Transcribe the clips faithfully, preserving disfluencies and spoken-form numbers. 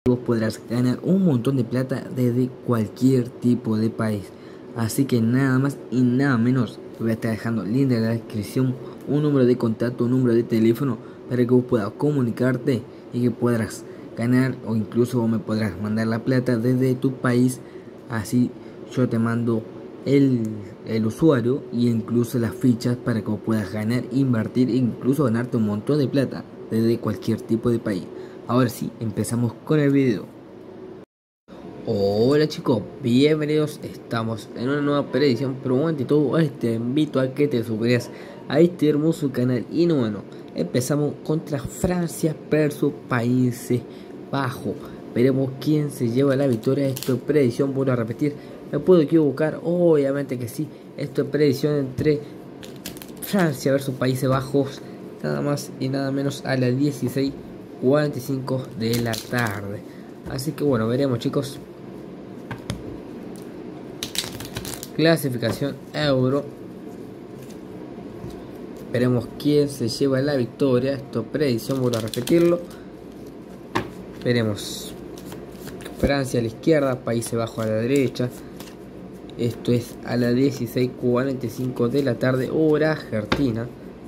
vos podrás ganar un montón de plata desde cualquier tipo de país. Así que nada más y nada menos, te voy a estar dejando el link en la descripción, un número de contacto, un número de teléfono para que vos puedas comunicarte y que podrás ganar, o incluso vos me podrás mandar la plata desde tu país. Así yo te mando el, el usuario y incluso las fichas para que vos puedas ganar, invertir e incluso ganarte un montón de plata desde cualquier tipo de país. Ahora sí, empezamos con el video. Hola chicos, bienvenidos, estamos en una nueva predicción, pero antes de todo te invito a que te suscribas a este hermoso canal. Y no, bueno, empezamos contra Francia versus Países Bajos. Veremos quién se lleva la victoria. Esto es predicción, vuelvo a repetir, me puedo equivocar, obviamente que sí. Esto es predicción entre Francia versus Países Bajos, nada más y nada menos a las dieciséis cuarenta y cinco de la tarde. Así que bueno, veremos chicos. Clasificación Euro. Veremos quién se lleva la victoria. Esto es predicción, vuelvo a repetirlo. Veremos Francia a la izquierda, Países Bajos a la derecha. Esto es a las dieciséis cuarenta y cinco de la tarde, hora argentina.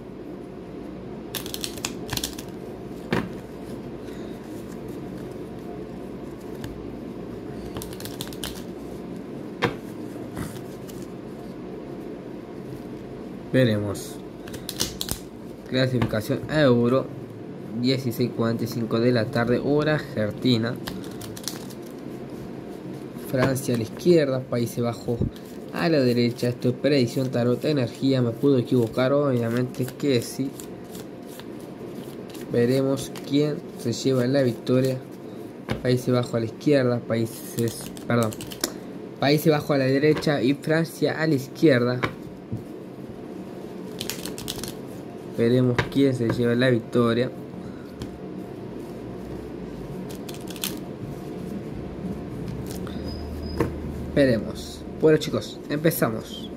Veremos clasificación Euro, dieciséis cuarenta y cinco de la tarde, hora argentina. Francia a la izquierda, Países Bajos a la derecha. Esto es predicción tarot energía, me puedo equivocar, obviamente que sí. Veremos quién se lleva la victoria. Países Bajos a la izquierda, países, perdón, Países Bajos a la derecha y Francia a la izquierda. Veremos quién se lleva la victoria. Veremos. Bueno chicos, empezamos.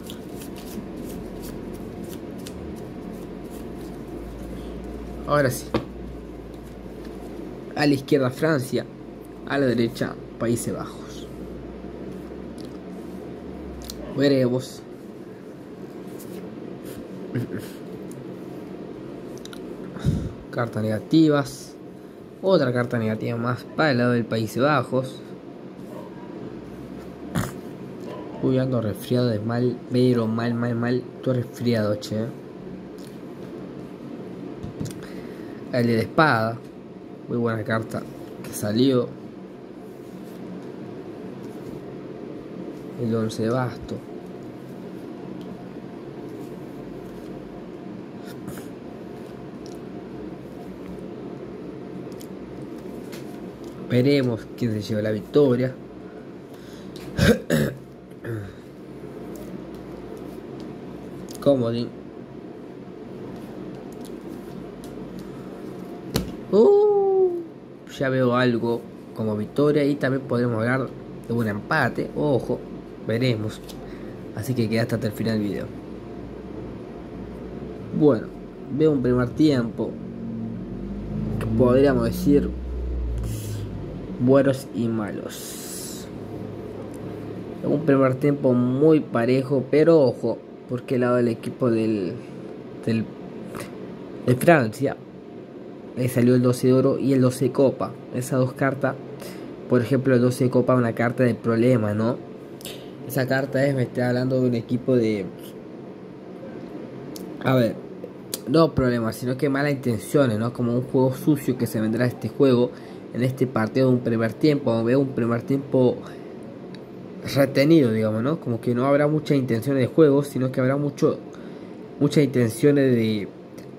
Ahora sí. A la izquierda Francia, a la derecha Países Bajos. Veremos. Cartas negativas. Otra carta negativa más para el lado del Países Bajos. Uy, ando resfriado de mal, pero mal, mal, mal. Estoy resfriado, che. El de espada. Muy buena carta que salió. El once de basto. Veremos quién se lleva la victoria. Comodín. Uh, ya veo algo como victoria y también podemos hablar de un empate. Ojo, veremos. Así que queda hasta el final del video. Bueno, veo un primer tiempo que podríamos decir buenos y malos. Un primer tiempo muy parejo, pero ojo, porque el lado del equipo del, del de Francia le salió el doce de oro y el doce de copa. Esas dos cartas, por ejemplo el doce de copa es una carta de problema, ¿no? Esa carta es, me está hablando de un equipo de, a ver, no problemas, sino que malas intenciones, ¿no? Como un juego sucio que se vendrá a este juego, en este partido de un primer tiempo. Veo un primer tiempo retenido, digamos, ¿no? Como que no habrá muchas intenciones de juego, sino que habrá mucho muchas intenciones de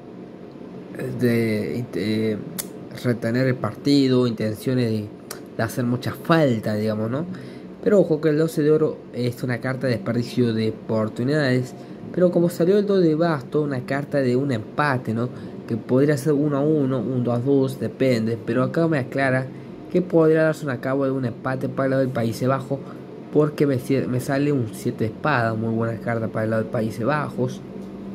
de, de retener el partido, intenciones de, de hacer mucha falta, digamos, ¿no? Pero ojo que el doce de oro es una carta de desperdicio de oportunidades, pero como salió el dos de basto, una carta de un empate, ¿no? Que podría ser uno a uno, un dos a dos, depende, pero acá me aclara que podría darse un cabo de un empate para el lado del Países Bajos, porque me, me sale un siete de espada, muy buena carta para el lado de Países Bajos.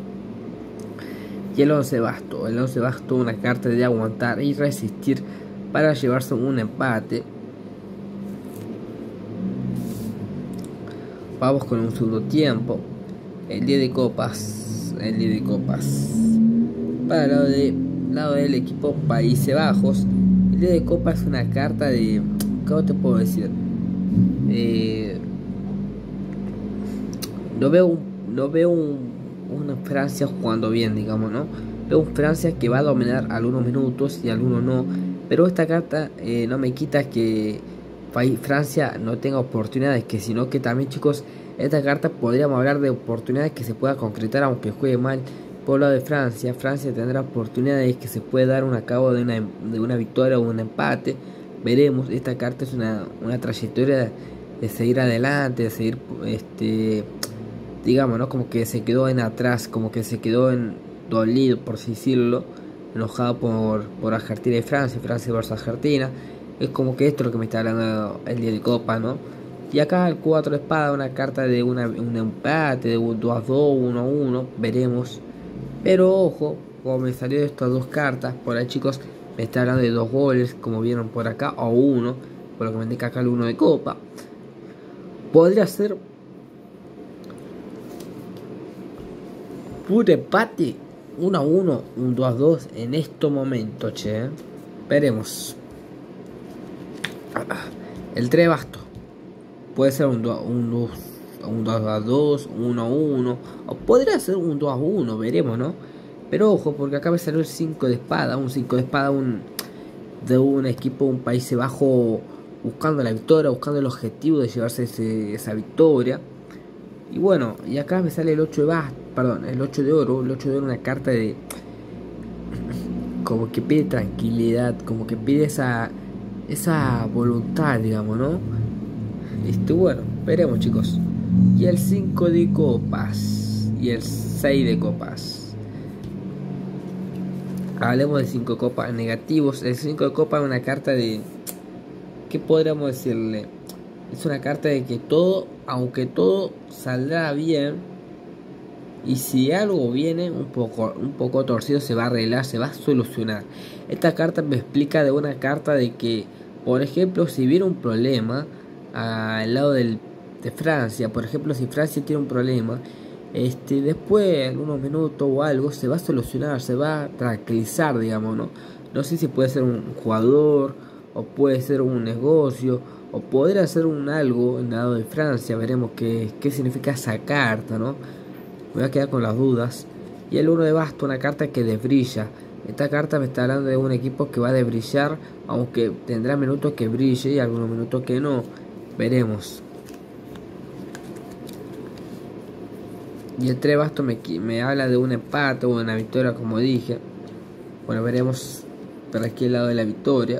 Y el once de basto, el once de basto, una carta de aguantar y resistir para llevarse un empate. Vamos con un segundo tiempo. El diez de copas. El diez de copas. Para el lado, de, lado del equipo Países Bajos. El diez de copas es una carta de... ¿Cómo te puedo decir? Eh, no veo, un, no veo un, una Francia jugando bien, digamos, ¿no? Veo un Francia que va a dominar algunos minutos y algunos no. Pero esta carta eh, no me quita que Francia no tenga oportunidades, que sino que también, chicos, esta carta podríamos hablar de oportunidades que se pueda concretar aunque juegue mal. Por lado de Francia, Francia tendrá oportunidades que se puede dar un acabo de una, de una victoria o un empate. Veremos. Esta carta es una, una trayectoria de seguir adelante, de seguir, este, digamos, ¿no? Como que se quedó en atrás, como que se quedó en dolido, por así decirlo, enojado por, por Argentina y Francia, Francia versus Argentina. Es como que esto es lo que me está hablando el día de Copa, ¿no? Y acá el cuatro de espada, una carta de una, un empate, de un dos a dos, uno a uno, veremos. Pero ojo, como me salió de estas dos cartas, por ahí, chicos, me está hablando de dos goles, como vieron por acá, o uno, por lo que me indica acá el uno de Copa. Podría ser puro empate, uno a uno, un dos a dos en estos momentos, che. Veremos. El tres de basto. Puede ser un dos a dos, uno a uno, o podría ser un dos a uno, veremos, ¿no? Pero ojo, porque acá me salió el cinco de espada, un cinco de espada un, de un equipo, un país bajo, buscando la victoria, buscando el objetivo de llevarse ese, esa victoria. Y bueno, y acá me sale el ocho de basto, perdón, el ocho de oro, el ocho de oro, una carta de... como que pide tranquilidad, como que pide esa, esa voluntad, digamos, ¿no? Este, bueno, veremos, chicos. Y el cinco de copas. Y el seis de copas. Hablemos de cinco copas negativos. El cinco de copas es una carta de... ¿Qué podríamos decirle? Es una carta de que todo, aunque todo saldrá bien, y si algo viene un poco, un poco torcido, se va a arreglar, se va a solucionar. Esta carta me explica de una carta de que, por ejemplo, si viene un problema al lado del, de Francia, por ejemplo, si Francia tiene un problema, este, después, en unos minutos o algo, se va a solucionar, se va a tranquilizar, digamos, ¿no? No sé si puede ser un jugador, o puede ser un negocio, o podría ser un algo en el lado de Francia. Veremos qué, qué significa esa carta, ¿no? Me voy a quedar con las dudas. Y el uno de basto, una carta que desbrilla. Esta carta me está hablando de un equipo que va a desbrillar, aunque tendrá minutos que brille y algunos minutos que no. Veremos. Y el tres de basto me, me habla de un empate o una victoria, como dije. Bueno, veremos por aquí el lado de la victoria.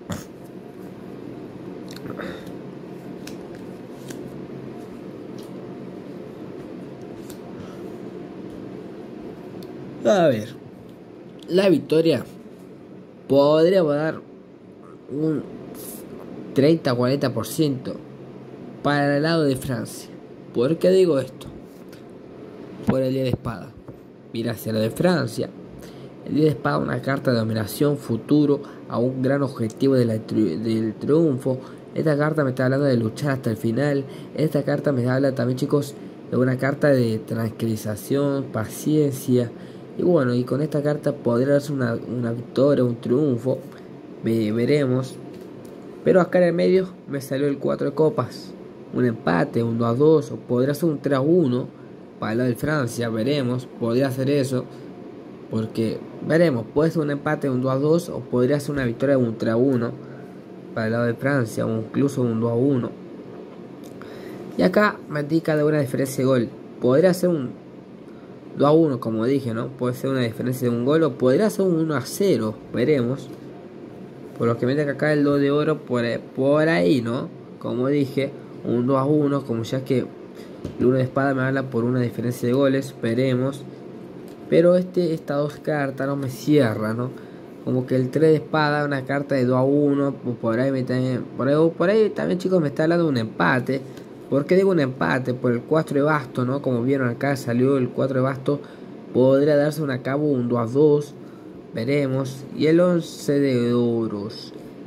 A ver, la victoria podría dar un treinta a cuarenta por ciento para el lado de Francia. ¿Por qué digo esto? Por el diez de espada. Mira hacia lo de Francia. El diez de espada, una carta de dominación, futuro, a un gran objetivo de la tri del triunfo. Esta carta me está hablando de luchar hasta el final. Esta carta me habla también, chicos, de una carta de tranquilización, paciencia. Y bueno, y con esta carta podría darse una, una victoria, un triunfo. Ve, veremos. Pero acá en el medio me salió el cuatro de copas. Un empate, un dos a dos. O podría ser un tres a uno para el lado de Francia. Veremos. Podría ser eso. Porque veremos. Puede ser un empate, un dos a dos. O podría ser una victoria, un tres a uno para el lado de Francia. O incluso un dos a uno. Y acá me indica de una diferencia de gol. Podría ser un dos a uno, como dije, ¿no? Puede ser una diferencia de un gol, o podría ser un uno a cero, veremos. Por lo que me da acá el dos de oro, por, por ahí, ¿no? Como dije, un dos a uno, como ya que el uno de espada me habla por una diferencia de goles, veremos. Pero este, estas dos cartas no me cierran, ¿no? Como que el tres de espada, una carta de dos a uno, por ahí, me también, por, ahí, por ahí también, chicos, me está hablando de un empate. ¿Por qué digo un empate? Por el cuatro de basto, ¿no? Como vieron acá salió el cuatro de basto. Podría darse un acabo, un dos a dos. Veremos. Y el once de oros.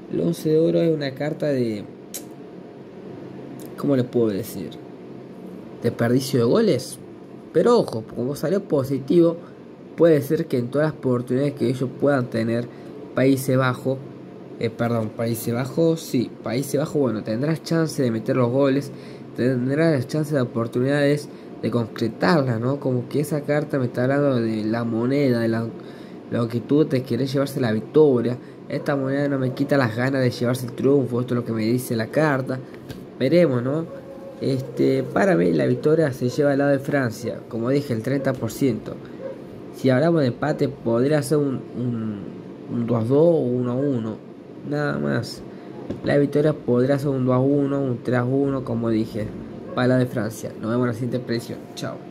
El once de oro es una carta de... ¿Cómo le puedo decir? Desperdicio de goles. Pero ojo, como salió positivo, puede ser que en todas las oportunidades que ellos puedan tener, Países Bajos, eh, perdón, Países Bajos, sí, Países Bajos, bueno, tendrás chance de meter los goles, tendrás chance de oportunidades de concretarla, ¿no? Como que esa carta me está hablando de la moneda, de la, lo que tú te quieres llevarse la victoria. Esta moneda no me quita las ganas de llevarse el triunfo, esto es lo que me dice la carta. Veremos, ¿no? Este, para mí la victoria se lleva al lado de Francia, como dije, el treinta por ciento. Si hablamos de empate, podría ser un, un, un dos a dos o uno a uno, nada más. La victoria podría ser un dos a uno, un tres a uno, como dije, para la de Francia. Nos vemos en la siguiente predicción. Chao.